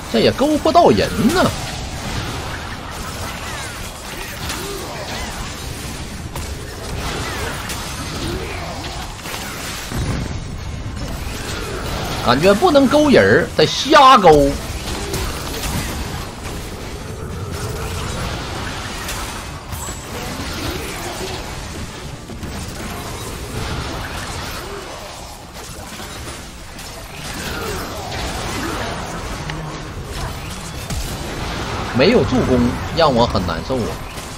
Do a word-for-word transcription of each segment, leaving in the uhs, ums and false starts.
这也勾不到人呢。感觉不能勾人儿，得瞎勾。没有助攻，让我很难受啊！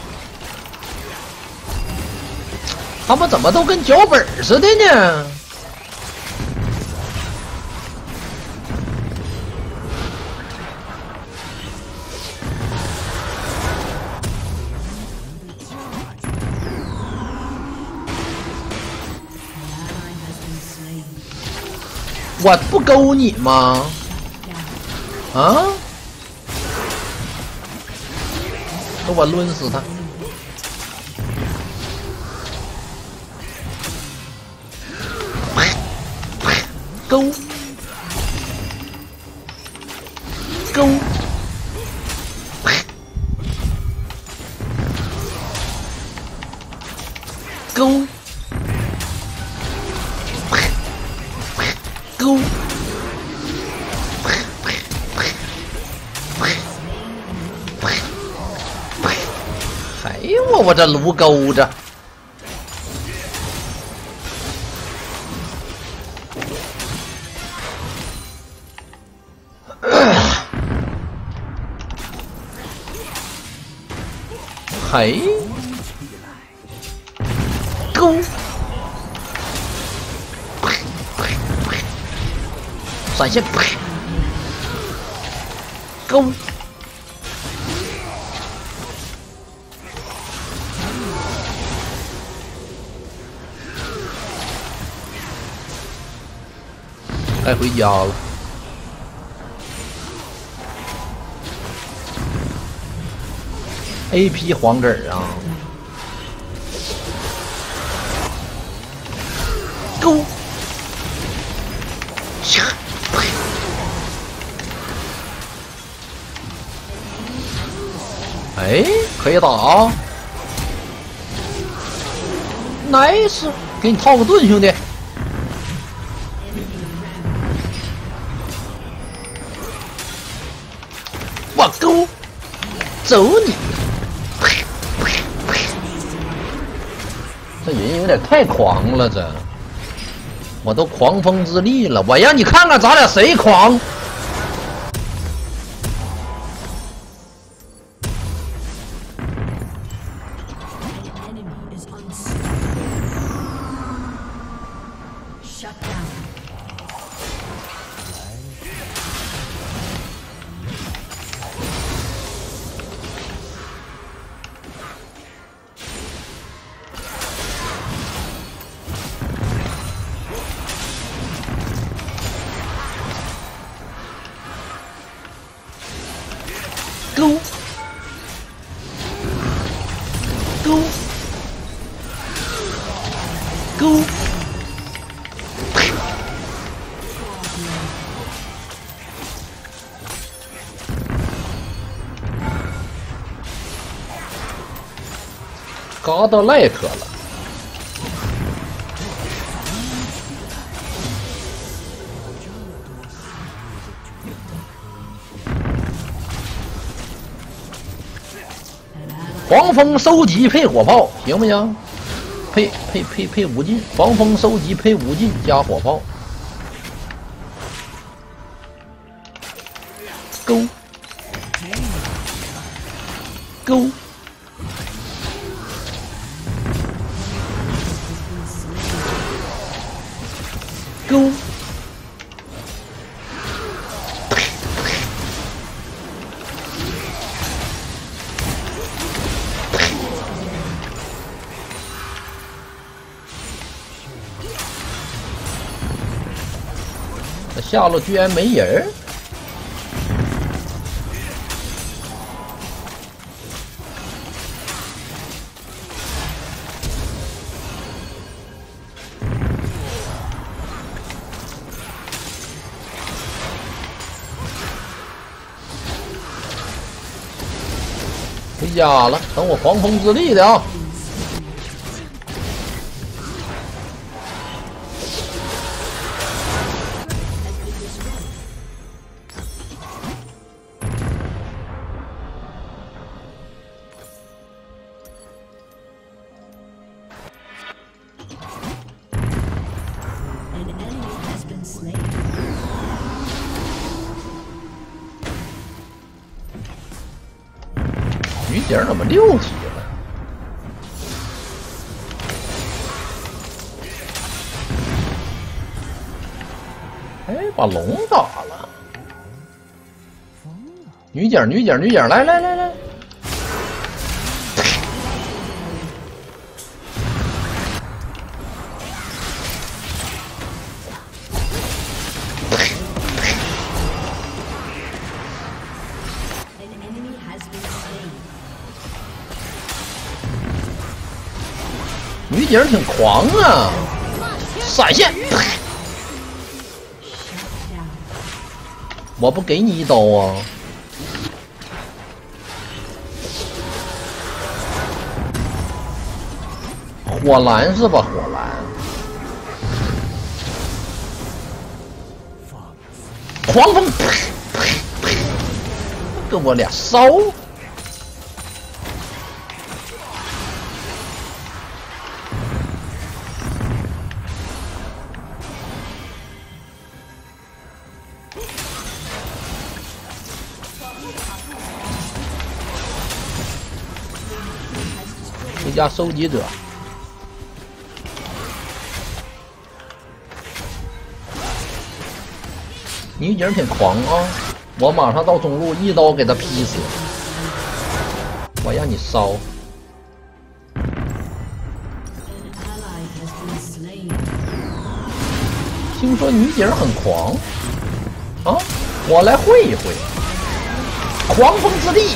他们怎么都跟脚本似的呢？我不勾你吗？啊？给我抡死他！勾勾勾勾！哎呦我我这炉勾着，嘿，勾，闪现，勾。该回家了。A P 黄子儿啊，勾，哎，可以打啊 ，nice， 给你套个盾，兄弟。我勾，走你！这人有点太狂了，这我都狂风之力了，我让你看看咱俩谁狂！勾勾勾，嘎到赖可了。黄蜂收集配火炮行不行？配配配配无尽，黄蜂收集配无尽加火炮，勾勾勾。下路居然没人儿， 家了，等我狂风之力的啊！鱼姐怎么六级了？哎，把龙打了！女警，女警，女警，来来来来！女警挺狂啊！闪现，我不给你一刀啊！火蓝是吧？火蓝，狂风，跟我俩烧！回家收集者，女警挺狂啊！我马上到中路，一刀给他劈死！我让你烧！听说女警很狂啊，我来会一会。狂风之力！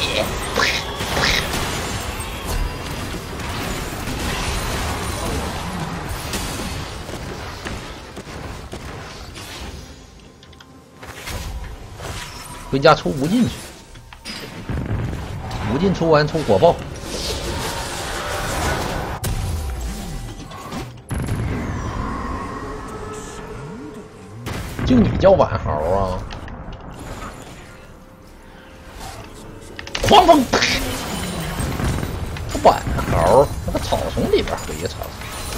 回家出无尽去，无尽出完出火爆。就你叫晚豪啊！狂风，晚豪，那个草丛里边回草。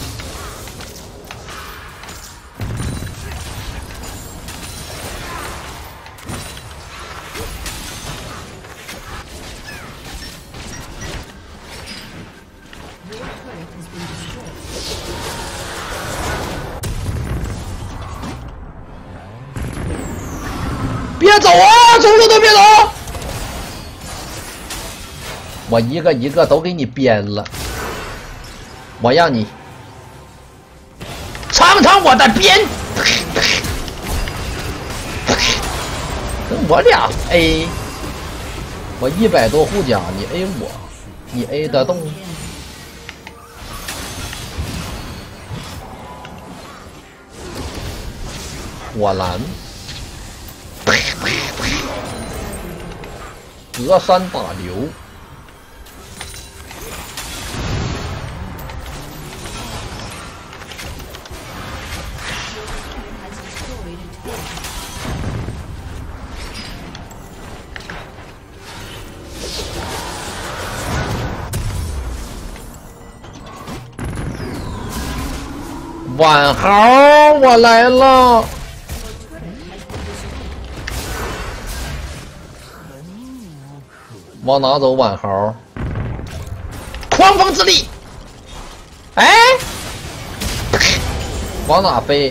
别走啊！中路都别走！我一个一个都给你编了，我让你尝尝我的鞭！跟我俩 A， 我一百多护甲，你 A 我，你 A 得动？火蓝。隔山打流，晚豪，我来了。往哪走？晚豪，狂风之力！哎，往哪飞？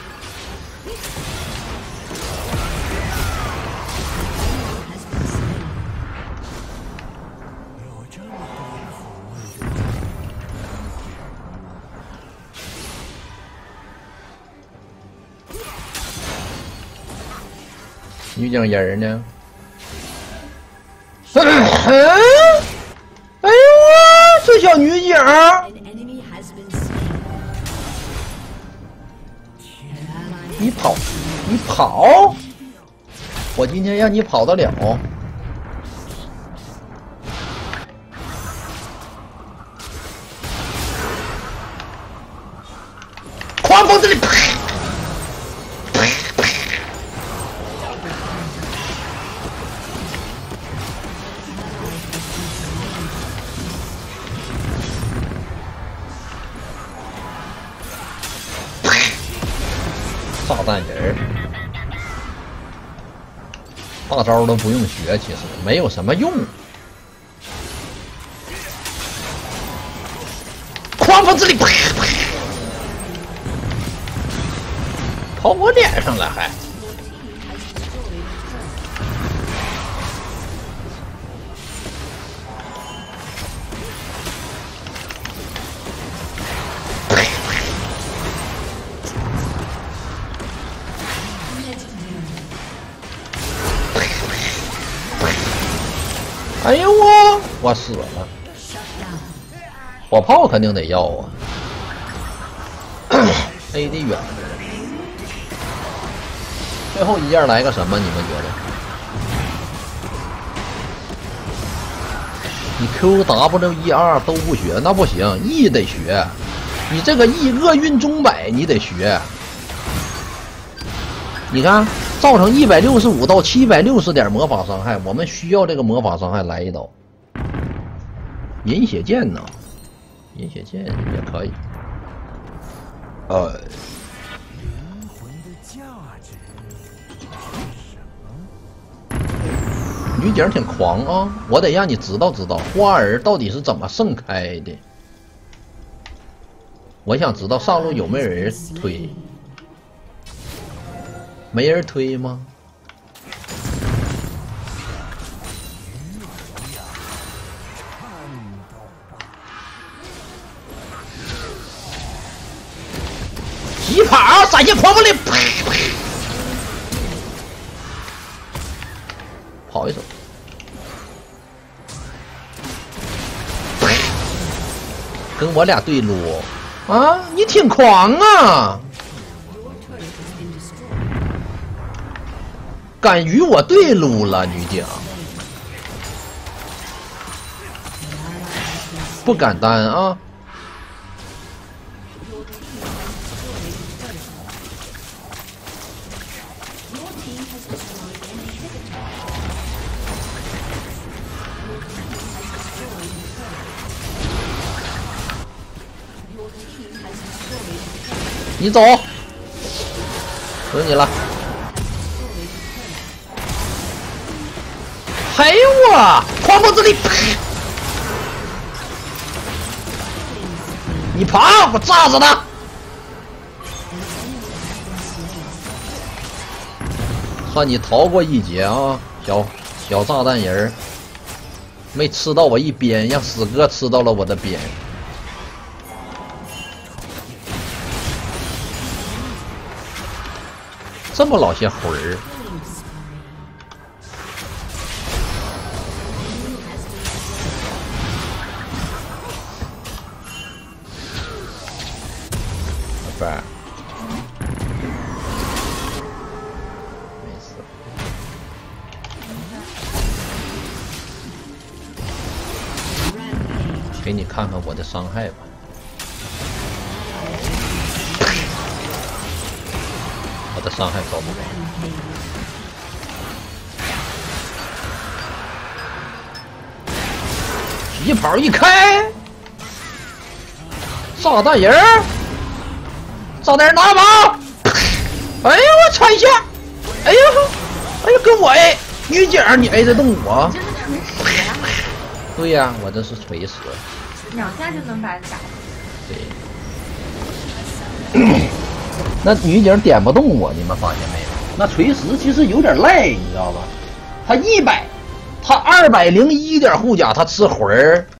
女警人呢？哎呦，这小女警，你跑，你跑，我今天让你跑得了。 弹人，大招都不用学，其实没有什么用。狂风之力，啪啪，跑我脸上了还。哎呦我，我死了！火炮肯定得要啊 ，A D 远。最后一件来个什么？你们觉得？你 Q W E R 都不学，那不行 ，E 得学。你这个 E 厄运钟摆你得学。你看。造成一百六十五到七百六十点魔法伤害，我们需要这个魔法伤害来一刀。饮血剑呢？饮血剑也可以。呃，灵魂的价值是什么？女警挺狂啊！我得让你知道知道花儿到底是怎么盛开的。我想知道上路有没有人推。没人推吗？疾跑，闪现狂风力，啪啪，跑一手，跟我俩对撸啊！你挺狂啊！敢与我对撸了，女警，不敢当啊！你走，等你了。嘿我，狂风之力，你跑，我炸死他！算你逃过一劫啊，小小炸弹人儿，没吃到我一鞭，让死哥吃到了我的鞭。这么老些魂儿。不是，没事。给你看看我的伤害吧。我的伤害高不高？一跑一开，炸弹人儿，炸弹人拿把！哎呀，我踩一下！哎呀，哎呀，跟我 A 女警，你 A 得动我？ 这是锤死呀！ 对呀、啊，我这是锤死。 两下就能把它打。 对。那女警点不动我，你们发现没有？那锤石其实有点赖，你知道吧？他一百，他二百零一点护甲，他吃魂儿。